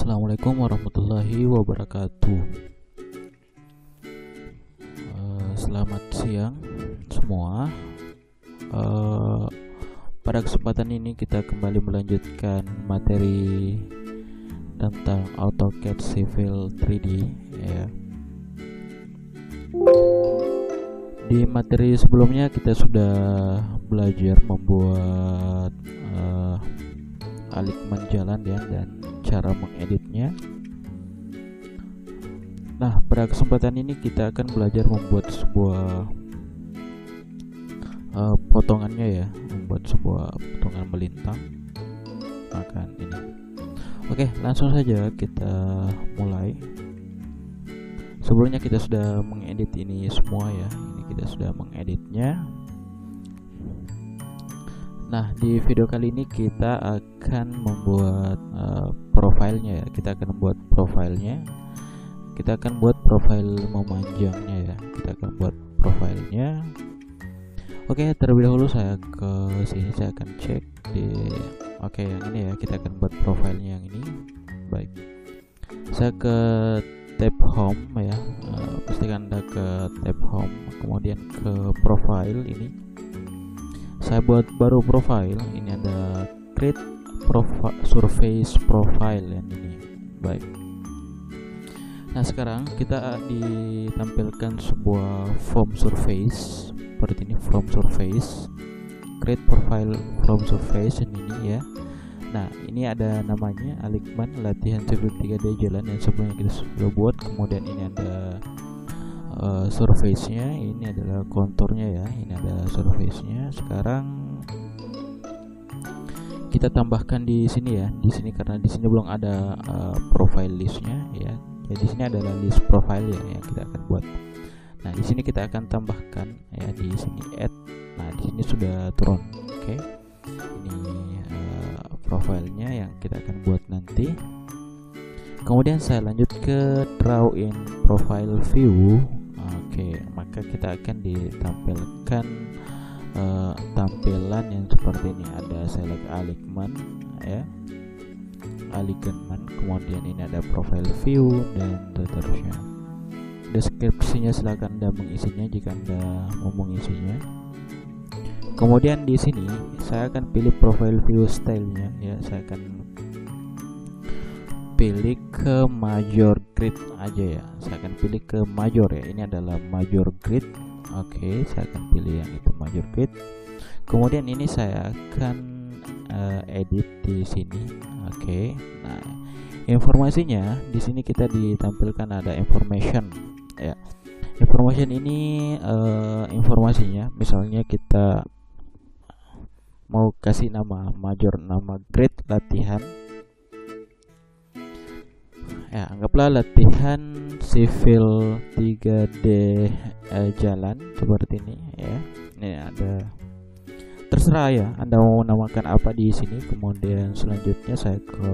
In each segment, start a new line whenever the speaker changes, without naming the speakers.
Assalamualaikum warahmatullahi wabarakatuh. Selamat siang semua. Pada kesempatan ini kita kembali melanjutkan materi tentang AutoCAD Civil 3D ya. Di materi sebelumnya kita sudah belajar membuat align jalan ya, dan cara mengeditnya. Nah, pada kesempatan ini kita akan belajar membuat sebuah potongannya ya, membuat sebuah potongan melintang. Makan ini. Oke, langsung saja kita mulai. Sebelumnya kita sudah mengedit ini semua ya. Ini kita sudah mengeditnya. Nah, di video kali ini kita akan membuat profilnya ya. Kita akan buat profilnya. Kita akan buat profil memanjangnya ya. Kita akan buat profilnya. Oke, terlebih dahulu saya ke sini, saya akan cek di yang ini ya. Kita akan buat profilnya yang ini. Baik. Saya ke tab home ya. Pastikan Anda ke tab home, kemudian ke profile ini. Saya buat baru profile, ini ada create surface profile yang ini. Baik. Nah, sekarang kita ditampilkan sebuah form surface seperti ini, form surface, create profile from surface ini ya. Nah, ini ada namanya align latihan civil 3D jalan yang sebelumnya kita sudah buat. Kemudian ini ada surface-nya, ini adalah konturnya ya, ini ada surface-nya. Sekarang kita tambahkan di sini ya, di sini karena di sini belum ada profile list-nya ya. Jadi di sini adalah list profile ya yang kita akan buat. Nah, di sini kita akan tambahkan ya, di sini add. Nah, di sini sudah turun. Oke. Ini profilnya yang kita akan buat nanti. Kemudian saya lanjut ke draw in profile view. Oke, maka kita akan ditampilkan tampilan yang seperti ini. Ada select alignment ya, alignment, kemudian ini ada profile view dan seterusnya. Deskripsinya silakan Anda mengisinya jika Anda mau mengisinya. Kemudian di sini saya akan pilih profile view stylenya ya. Saya akan pilih ke major grid aja ya. Saya akan pilih ke major ya. Ini adalah major grid. Oke, saya akan pilih yang itu, major grid. Kemudian ini saya akan edit di sini. Oke. Nah, informasinya di sini kita ditampilkan ada information ya. Information ini informasinya, misalnya kita mau kasih nama major, nama grid latihan ya, anggaplah latihan civil 3D jalan seperti ini ya. Ini ada, terserah ya Anda mau namakan apa di sini. Kemudian selanjutnya saya ke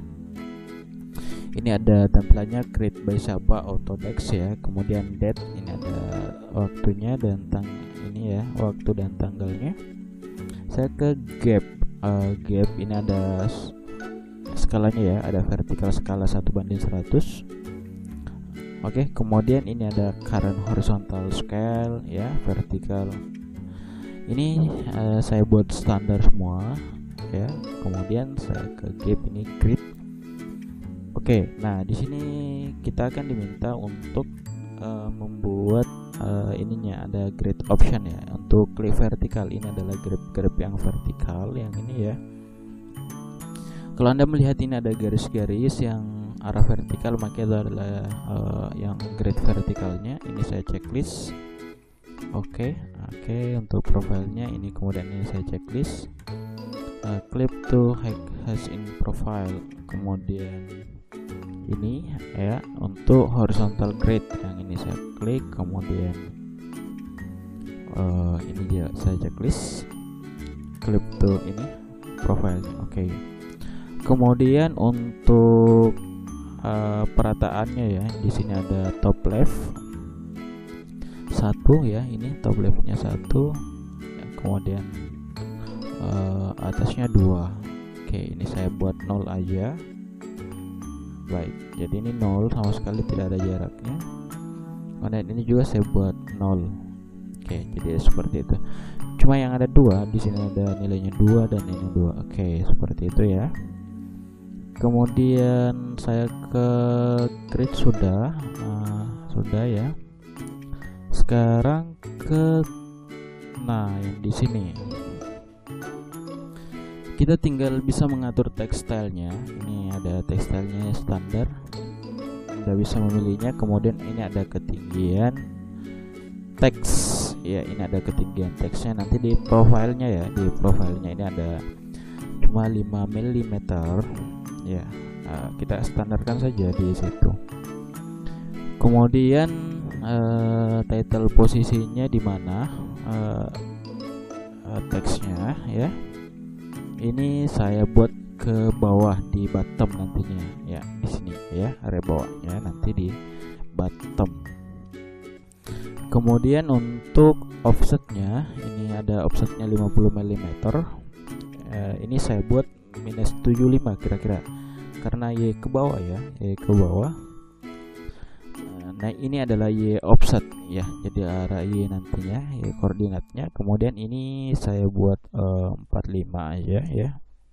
ini ada tampilannya create by siapa, Autodesk ya. Kemudian date, ini ada waktunya dan ini ya, waktu dan tanggalnya. Saya ke gap, gap ini ada skalanya ya, ada vertikal skala 1:100. Oke, kemudian ini ada current horizontal scale ya, vertikal. Ini saya buat standar semua ya. Kemudian saya ke gap, ini grid. Oke, nah di sini kita akan diminta untuk membuat ininya ada grid option ya. Untuk klik vertikal, ini adalah grip yang vertikal yang ini ya. Kalau Anda melihat ini ada garis-garis yang arah vertikal, maka itu adalah yang grid vertikalnya. Ini saya checklist. Oke, untuk profilnya ini, kemudian ini saya checklist. Clip to has in profile. Kemudian ini ya, untuk horizontal grid yang ini saya klik. Kemudian ini dia saya checklist. Clip to ini profile. Oke. Kemudian untuk perataannya ya, di sini ada top left 1 ya, ini top leftnya 1, kemudian atasnya 2. Oke, ini saya buat 0 aja. Baik, jadi ini 0 sama sekali tidak ada jaraknya. Kemudian ini juga saya buat 0. Oke, jadi seperti itu. Cuma yang ada 2 di sini, ada nilainya 2 dan ini 2. Oke, seperti itu ya. Kemudian saya ke grid sudah ya. Sekarang ke yang di sini kita tinggal bisa mengatur tekstilnya. Ini ada tekstilnya standar, Anda bisa memilihnya. Kemudian ini ada ketinggian teks ya, ini ada ketinggian teksnya nanti di profilnya ya. Di profilnya ini ada cuma 5 mm ya. Kita standarkan saja di situ. Kemudian title posisinya di mana, teksnya ya. Ini saya buat ke bawah di bottom nantinya ya, di sini ya, area bawahnya nanti di bottom. Kemudian untuk offsetnya, ini ada offsetnya 50 mm. Ini saya buat minus 75 kira-kira, karena Y ke bawah ya, Y ke bawah. Nah ini adalah Y offset ya, jadi arah Y nantinya, Y koordinatnya. Kemudian ini saya buat 45 aja ya,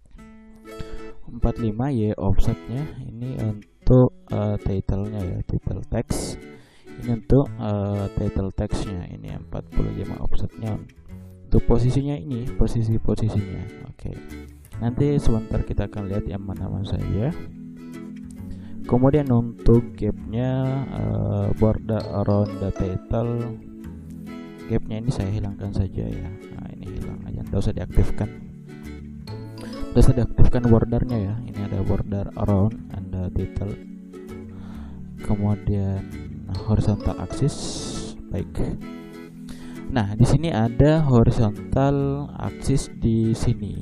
45 Y offsetnya. Ini untuk title-nya ya, title text. Ini untuk title text-nya, ini 45 offsetnya. Untuk posisinya ini, posisinya. Oke. Nanti sebentar kita akan lihat yang mana saja. Kemudian untuk gapnya, border around the title, gapnya ini saya hilangkan saja ya. Nah ini hilang aja, tidak usah diaktifkan. Tidak usah diaktifkan bordernya ya. Ini ada border around and the title. Kemudian horizontal axis, baik. Nah di sini ada horizontal axis di sini,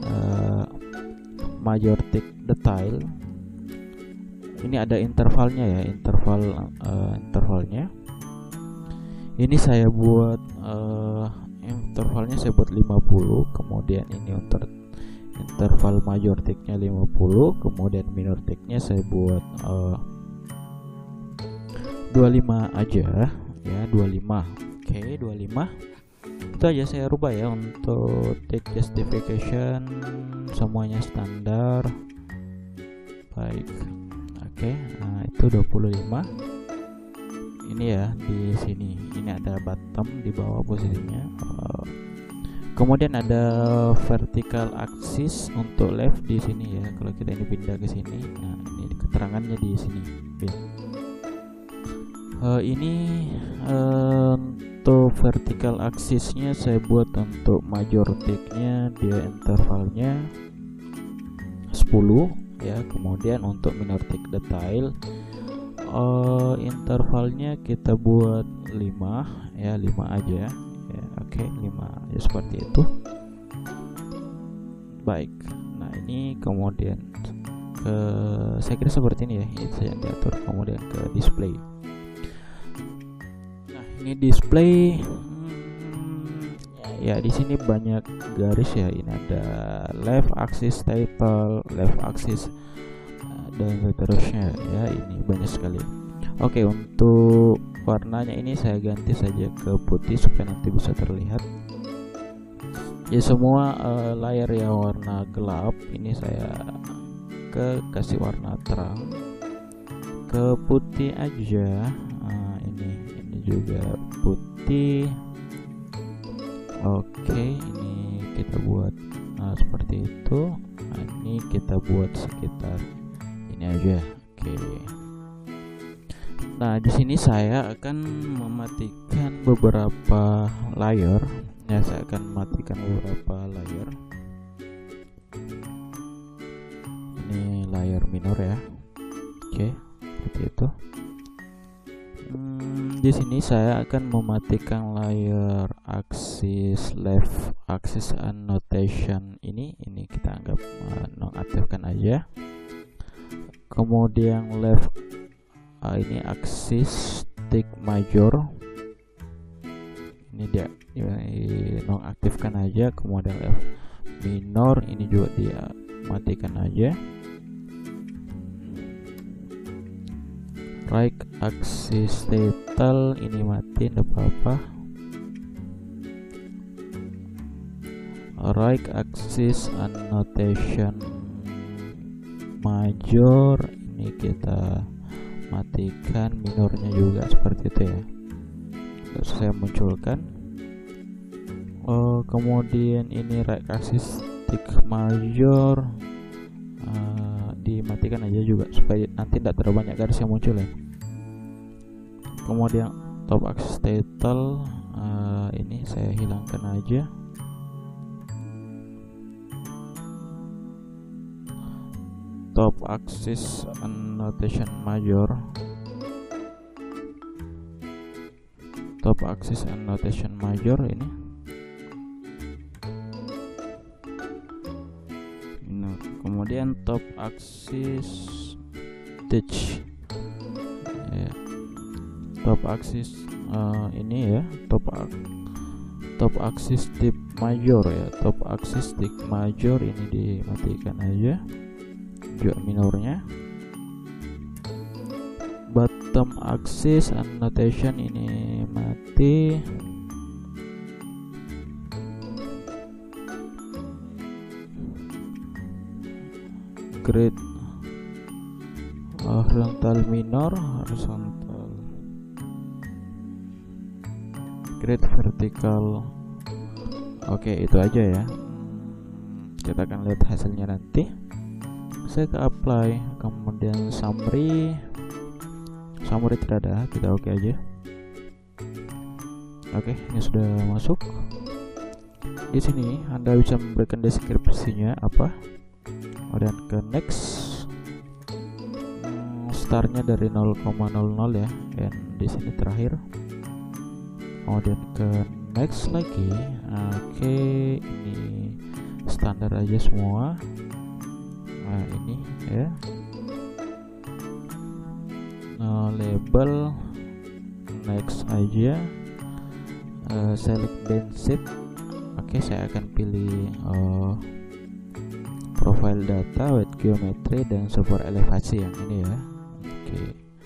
major tick detail. Ini ada intervalnya ya, intervalnya. Ini saya buat intervalnya saya buat 50. Kemudian ini untuk interval major ticknya 50. Kemudian minor ticknya saya buat 25 aja ya, 25. Oke, 25. Itu aja saya rubah ya. Untuk tick justification semuanya standar. Baik. Oke, nah itu 25. Ini ya di sini. Ini ada bottom di bawah posisinya. Kemudian ada vertical axis untuk left di sini ya. Kalau kita ini pindah ke sini, nah ini keterangannya di sini. Ini untuk vertical axisnya saya buat untuk major ticknya, dia intervalnya 10 ya. Kemudian untuk minor tick detail, intervalnya kita buat 5 ya, 5 aja ya. Oke, 5 ya, seperti itu. Baik, nah ini kemudian saya kira seperti ini ya, itu yang diatur. Kemudian ke display. Nah ini display ya, di sini banyak garis ya. Ini ada left axis title, left axis dan seterusnya ya. Ini banyak sekali. Oke, untuk warnanya ini saya ganti saja ke putih supaya nanti bisa terlihat ya. Semua layar yang warna gelap ini saya kasih warna terang, ke putih aja. Ini juga putih. Oke, ini kita buat seperti itu. Nah, ini kita buat sekitar ini aja. Oke. Nah, di sini saya akan mematikan beberapa layer. Ya, saya akan mematikan beberapa layer. Ini layer minor ya. Oke, seperti itu. Di sini saya akan mematikan layer axis left axis annotation ini kita anggap nonaktifkan aja. Kemudian left ini axis tick major ini dia nonaktifkan aja. Kemudian left minor ini juga dia matikan aja. right axis title ini mati, tidak apa-apa. Right axis annotation major ini kita matikan, minornya juga seperti itu ya. Terus saya munculkan. Kemudian ini right axis tick major dimatikan aja juga supaya nanti tidak terlalu banyak garis yang muncul ya. Kemudian top axis title ini saya hilangkan aja. Top axis annotation major, top axis annotation major ini. Nah, kemudian top axis teach ya. Top axis ini ya, top axis tip major ya, top axis tip major ini dimatikan aja juga minornya. Bottom axis annotation ini mati. Grid horizontal minor, horizontal, grid vertical. Oke, itu aja ya. Kita akan lihat hasilnya nanti. Saya ke apply, kemudian summary tidak ada, kita oke aja. Oke, ini sudah masuk. Di sini Anda bisa memberikan deskripsinya apa, kemudian ke next. Startnya dari 0,00 ya, dan di sini terakhir. Kemudian ke next lagi. Oke, ini standar aja semua. Nah, ini ya. Label next aja. Select band-sheet. Oke, saya akan pilih profile data, weight geometry, dan support elevasi yang ini ya. Oke.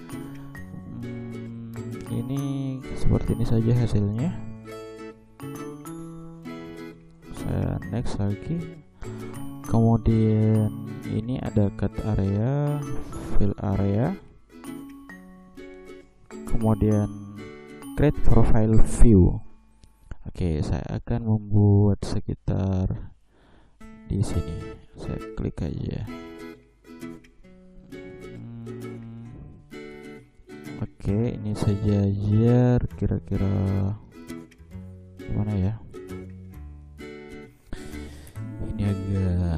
Ini seperti ini saja hasilnya. Saya next lagi. Kemudian ini ada cut area, fill area, kemudian create profile view. Oke, saya akan membuat sekitar di sini. Saya klik aja. Oke, ini sejajar kira-kira gimana ya? Ini agak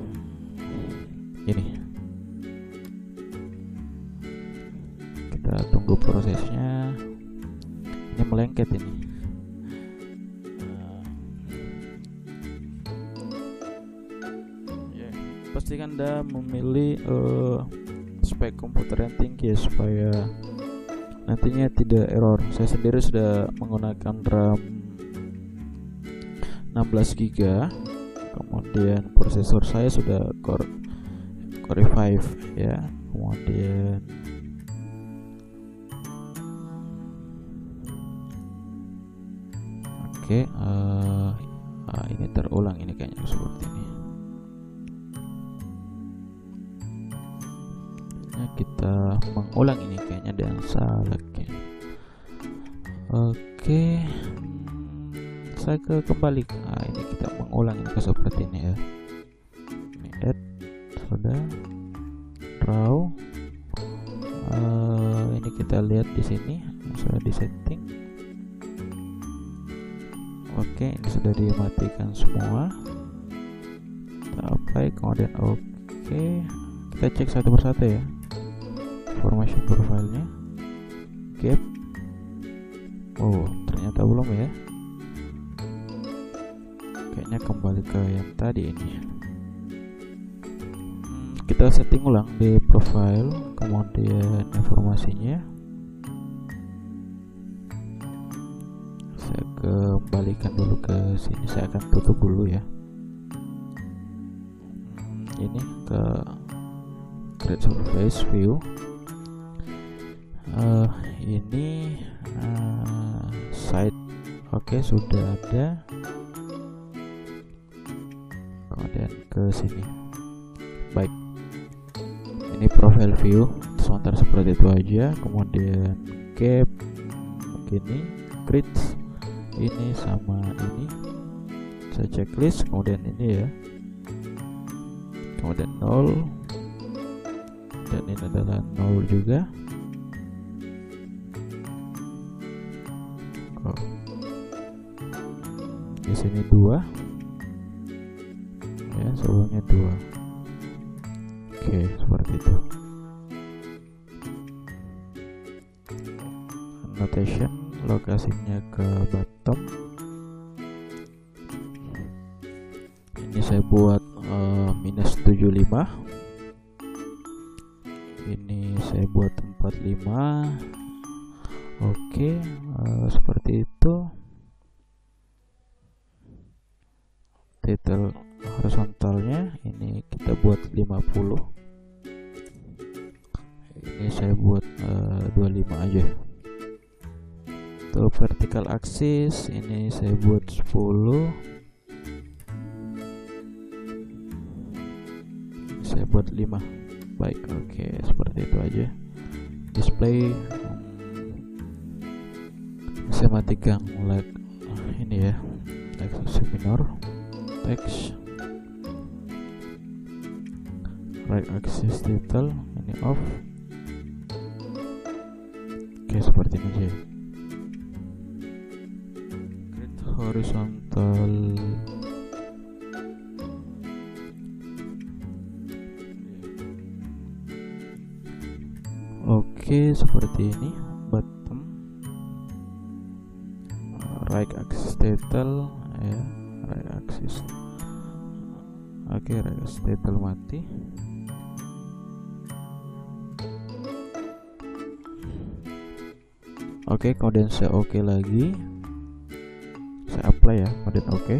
ini. Kita tunggu prosesnya. Ini melengket ini. Pastikan Anda memilih spek komputer yang tinggi ya, supaya nantinya tidak error. Saya sendiri sudah menggunakan RAM 16 GB. Kemudian prosesor saya sudah Core i5 ya. Kemudian oke, ini terulang ini kayaknya seperti ini. Kita mengulang ini kayaknya dan salah. Oke, saya kembali. Ini kita mengulang ini seperti ini ya. Ini add sudah, draw. Ini kita lihat di sini sudah di setting. Oke, ini sudah dimatikan semua. Kita apply, kemudian oke. Kita cek satu persatu ya. Information profile-nya, gap. Oh, ternyata belum ya. Kayaknya kembali ke yang tadi ini. Kita setting ulang di profile, kemudian informasinya. Saya kembalikan dulu ke sini. Saya akan tutup dulu ya. Ini ke create surface view. ini site. Oke, sudah ada. Kemudian ke sini. Baik, ini profile view sementara seperti itu aja. Kemudian gap begini, grids ini sama ini, saya checklist. Kemudian ini ya, kemudian 0, dan ini adalah 0 juga. Di sini 2 ya, sebelumnya 2. Oke, seperti itu. Annotation, lokasinya ke bottom. Ini saya buat -75. Ini saya buat 45. Oke, seperti itu. Title horizontalnya ini kita buat 50. Ini saya buat 25 aja. Untuk vertical axis ini saya buat 10. Saya buat 5. Baik, oke, seperti itu aja. Display saya matikan like ini ya, text minor, text, right axis title ini off. Oke, seperti ini aja. Grid horizontal oke, seperti ini. Bottom, right axis title ya, right axis. Oke, right axis title mati. Oke, kemudian saya oke lagi, saya apply ya, kemudian oke.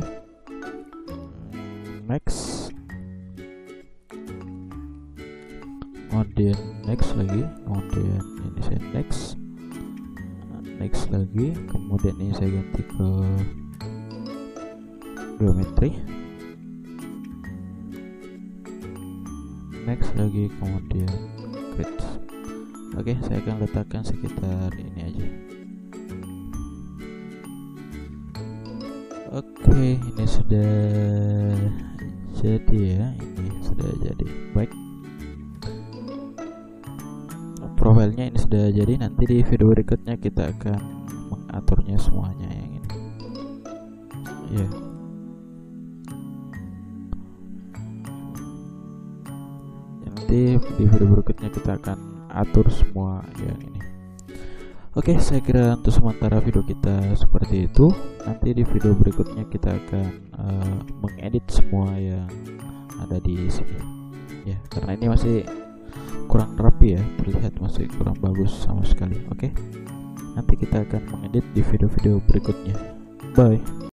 Next, kemudian next lagi, kemudian ini saya next lagi, kemudian ini saya ganti ke geometri, next lagi, kemudian grid. Oke, saya akan letakkan sekitar ini aja. Oke, ini sudah jadi ya, ini sudah jadi. Baik, profilnya ini sudah jadi. Nanti di video berikutnya kita akan mengaturnya semuanya yang ini ya. Nanti di video berikutnya kita akan atur semua yang ini. Oke, saya kira untuk sementara video kita seperti itu. Nanti di video berikutnya kita akan mengedit semua yang ada di sini ya, karena ini masih kurang rapi ya, terlihat masih kurang bagus sama sekali. Oke, nanti kita akan mengedit di video-video berikutnya. Bye.